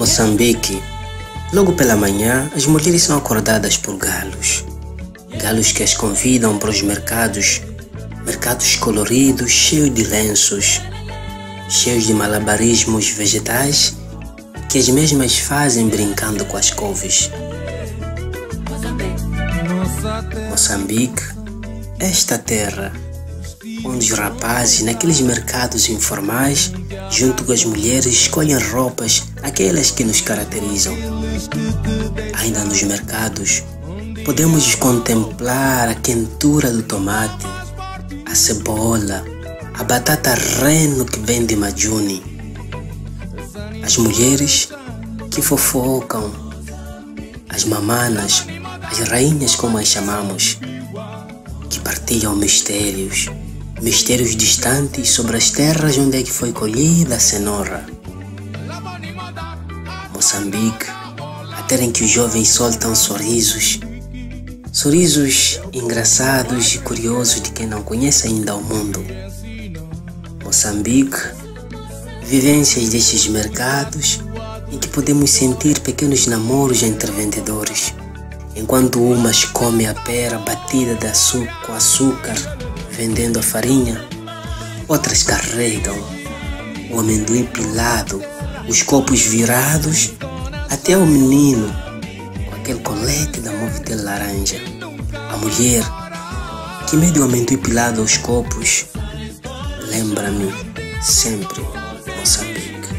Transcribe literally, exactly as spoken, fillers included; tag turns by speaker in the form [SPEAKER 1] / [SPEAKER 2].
[SPEAKER 1] Moçambique. Logo pela manhã, as mulheres são acordadas por galos. Galos que as convidam para os mercados. Mercados coloridos, cheios de lenços, cheios de malabarismos vegetais que as mesmas fazem brincando com as couves. Moçambique, esta terra onde os rapazes naqueles mercados informais, junto com as mulheres, escolhem roupas, aquelas que nos caracterizam. Ainda nos mercados, podemos contemplar a quentura do tomate, a cebola, a batata reno que vem de Majuni. As mulheres que fofocam, as mamanas, as rainhas como as chamamos, que partilham mistérios, mistérios distantes sobre as terras onde é que foi colhida a cenoura. Moçambique, a terra em que os jovens soltam sorrisos, sorrisos engraçados e curiosos de quem não conhece ainda o mundo. Moçambique, vivências destes mercados em que podemos sentir pequenos namoros entre vendedores, enquanto umas comem a pera batida de açúcar, com açúcar, vendendo a farinha, outras carregam o amendoim pilado, os copos virados, até o menino com aquele colete da Movitel laranja. A mulher que mede o amendoim pilado aos copos lembra-me sempre Moçambique.